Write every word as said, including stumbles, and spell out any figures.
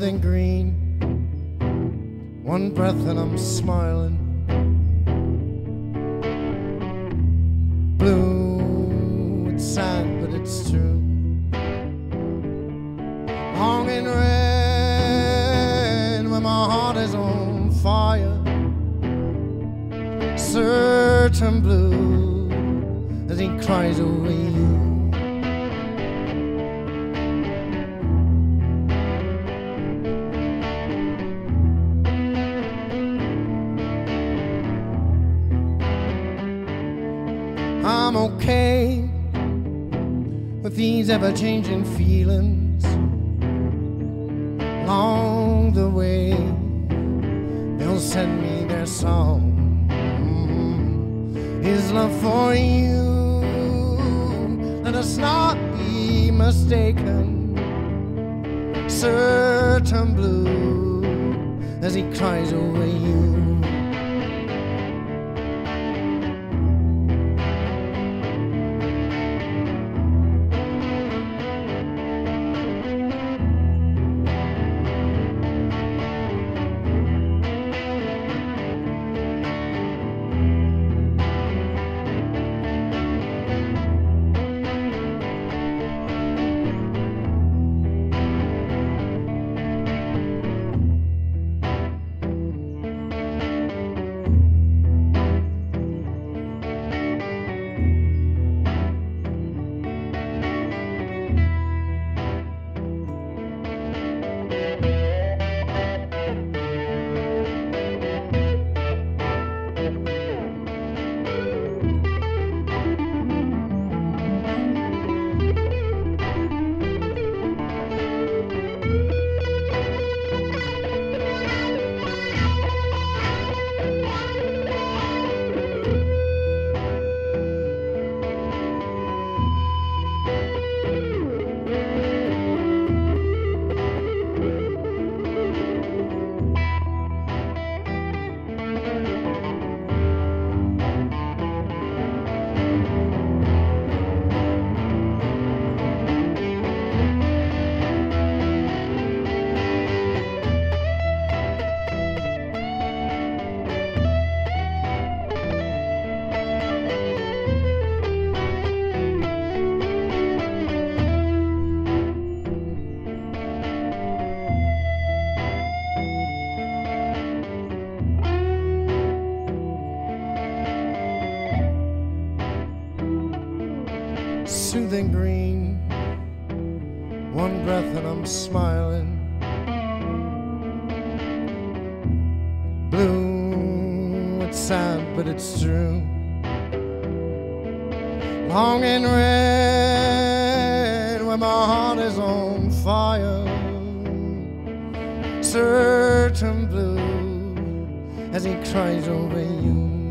soothing green. One breath and I'm smiling. Blue, it's sad, but it's true. Longing red when my heart is on fire. Certain blue as he cries over you. I'm okay with these ever-changing feelings. Along the way, they'll send me their song. His love for you, let us not be mistaken. Certain blue as he cries over you. Soothing green, one breath and I'm smiling. Blue, it's sad but it's true. Longing red when my heart is on fire. Certain blue as he cries over you.